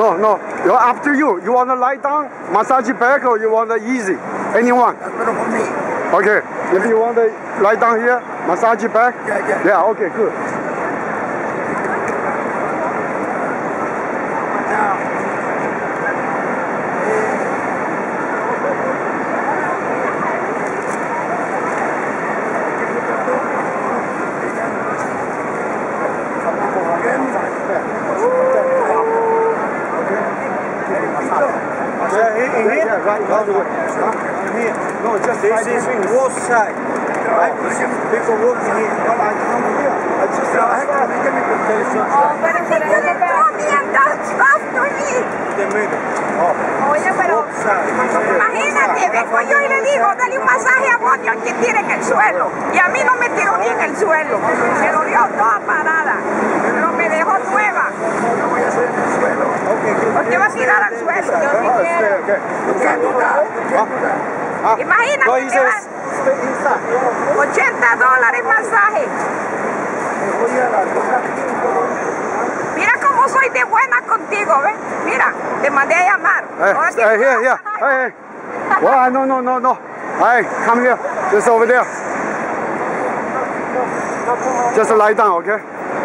No, no. After you. You want to lie down, massage back, or you want to easy? Anyone? That's better for me. Okay. If you want to lie down here, massage back? Yeah. Yeah, okay, good. No, just this is both sides. I see people walking here. But I come here. I just Oh, but if you didn't tell me and that stuff to me. the middle. Oye, pero imagínate, vengo yo y le digo, dale un masaje a Bonio al que tire en el suelo. Y a mí no me tiró ni en el suelo. Me dolió toda parada. Pero me dejó nueva. Yo voy a hacer en el suelo. ¿Por qué vas a tirar al suelo? Yo sí quiero. Imagínate que vas $80 masaje. Mira cómo soy de buena contigo, ¿ves? Mira, te mandé a llamar. Hey. Well, no. Hey, come here. Just over there. Just lie down, okay?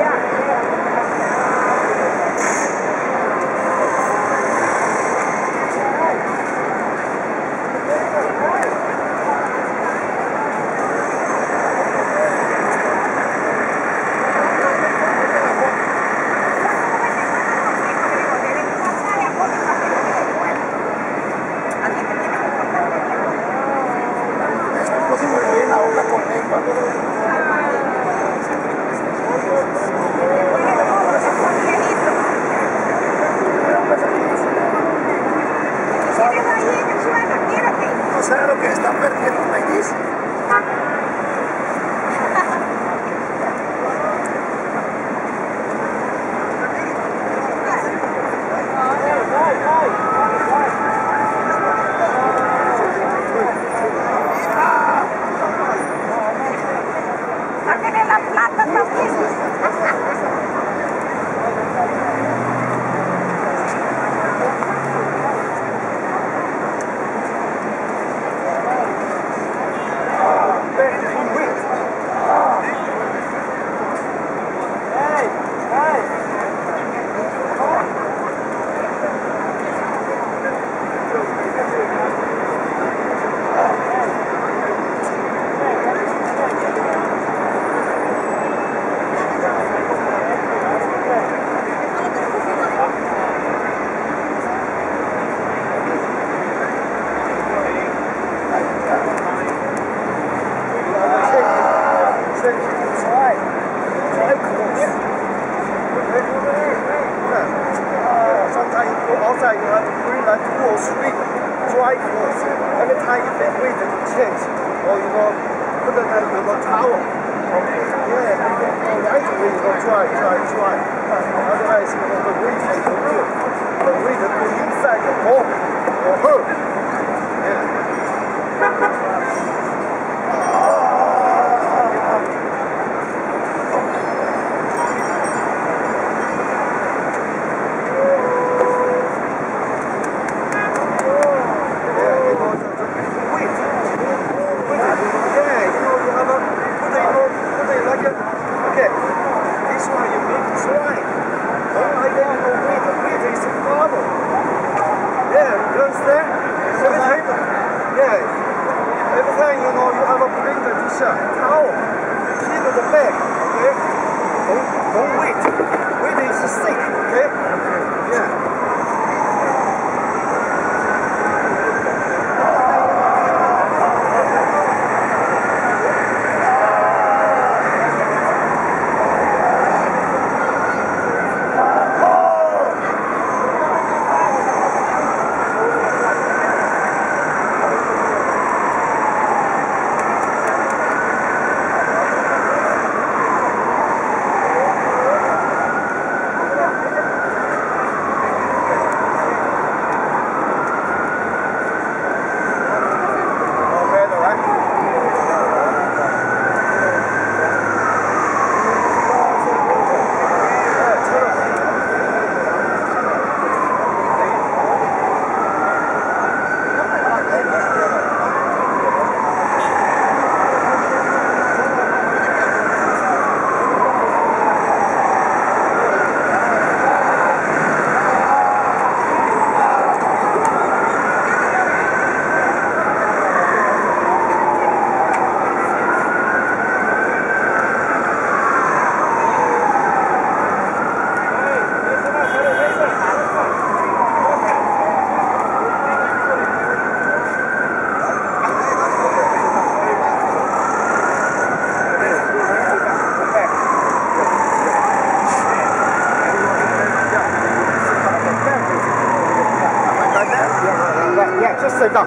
¿Sabes lo que está perdiendo el país? Sáquenle la plata también. Sometimes you go outside, you have to bring like 2 or 3 dry clothes. Every time you can wait to change, or put it in a towel. Yeah, right away dry. Otherwise, the weight can go here. The weight will go inside the ball or her. Towel, keep the bag, okay? Don't wait. Wait is sick, okay? Yeah. 됐다.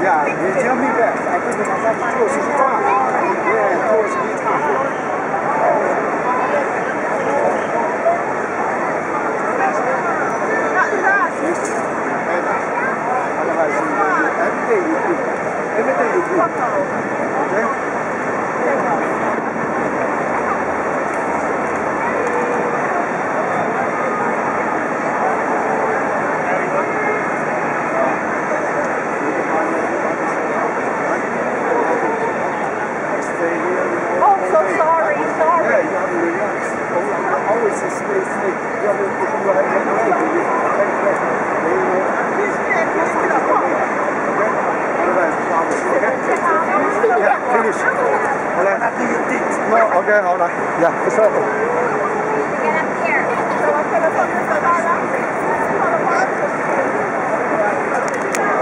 Yeah, you tell me that. I think that close is fine. Yeah, close is fine. Everything you do. Okay? Oh, so sorry, sorry. Yeah, you have to relax. Always stay safe. You have finish. No, okay, hold on. Yeah, it's okay. Get up here.